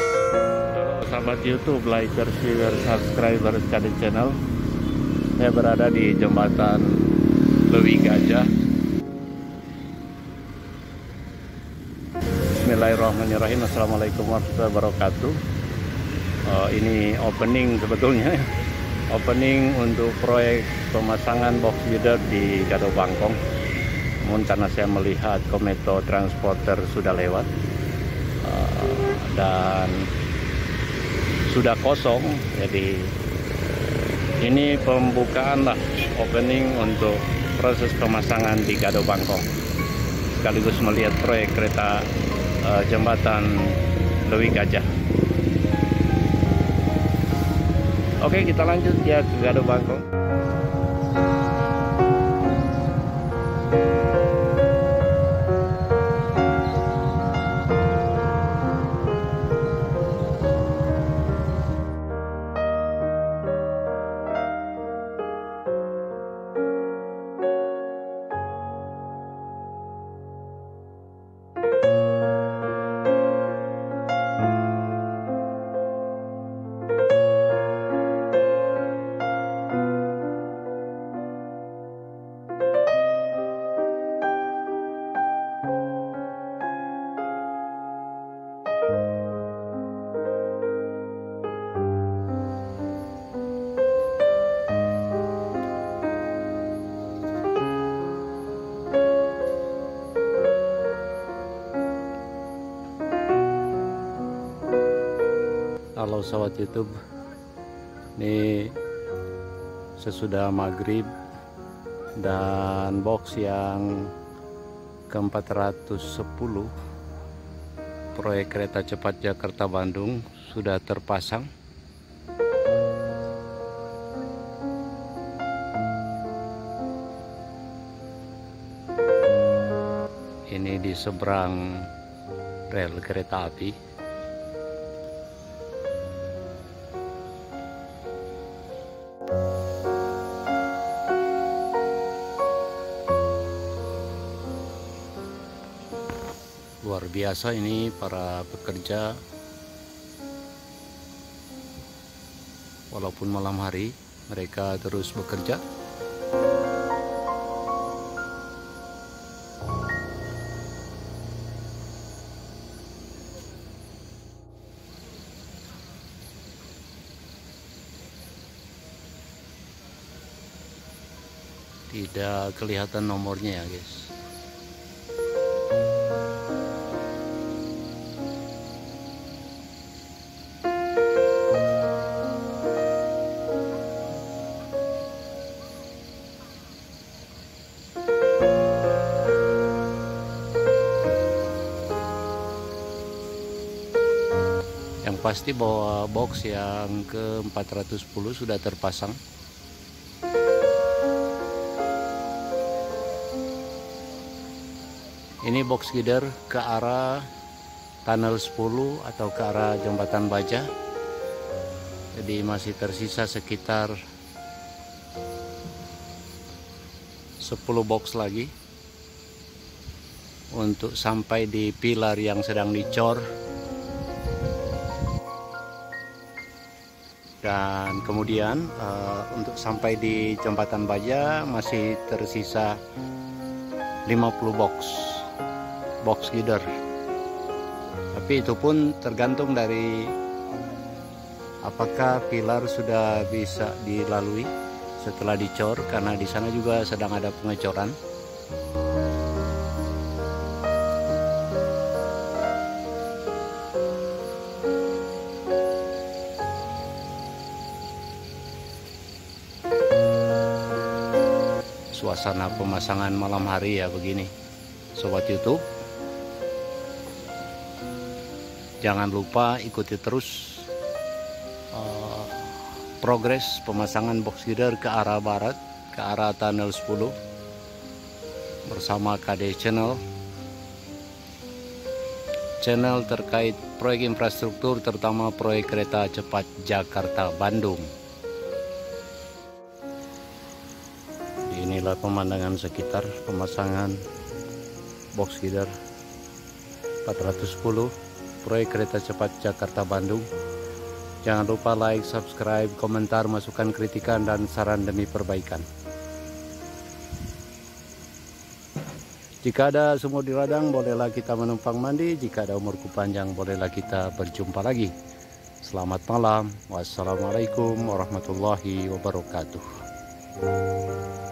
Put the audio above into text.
Sahabat YouTube, likers, viewers, subscribers Kadin Channel. Saya berada di jembatan Lewi Gajah. Bismillahirrahmanirrahim. Assalamualaikum warahmatullahi wabarakatuh. Ini opening sebetulnya, opening untuk proyek pemasangan box girder di Gado Bangkong. Namun karena saya melihat Kometo Transporter sudah lewat dan sudah kosong, jadi ini pembukaan lah, opening untuk proses pemasangan di Gado Bangkong, sekaligus melihat proyek kereta jembatan Lewi Gajah. Oke, kita lanjut ya ke Gado Bangkong. Halo sahabat YouTube, ini sesudah maghrib dan box yang ke-410 proyek kereta cepat Jakarta Bandung sudah terpasang. Ini di seberang rel kereta api. Luar biasa ini para pekerja, walaupun malam hari mereka terus bekerja. Tidak kelihatan nomornya ya guys. Yang pasti bahwa box yang ke-410 sudah terpasang. Ini box girder ke arah tunnel 10 atau ke arah jembatan Baja. Jadi masih tersisa sekitar 10 box lagi untuk sampai di pilar yang sedang dicor. Dan kemudian untuk sampai di jembatan Baja masih tersisa 50 box girder. Tapi itu pun tergantung dari apakah pilar sudah bisa dilalui setelah dicor, karena di sana juga sedang ada pengecoran. Suasana pemasangan malam hari ya begini sobat YouTube. Jangan lupa ikuti terus progres pemasangan box girder ke arah barat, ke arah tunnel 10 bersama KD Channel terkait proyek infrastruktur, terutama proyek kereta cepat Jakarta Bandung. Inilah pemandangan sekitar pemasangan box girder 410 proyek kereta cepat Jakarta-Bandung. Jangan lupa like, subscribe, komentar, masukan, kritikan, dan saran demi perbaikan. Jika ada sumur di ladang, bolehlah kita menumpang mandi. Jika ada umurku panjang, bolehlah kita berjumpa lagi. Selamat malam. Wassalamualaikum warahmatullahi wabarakatuh.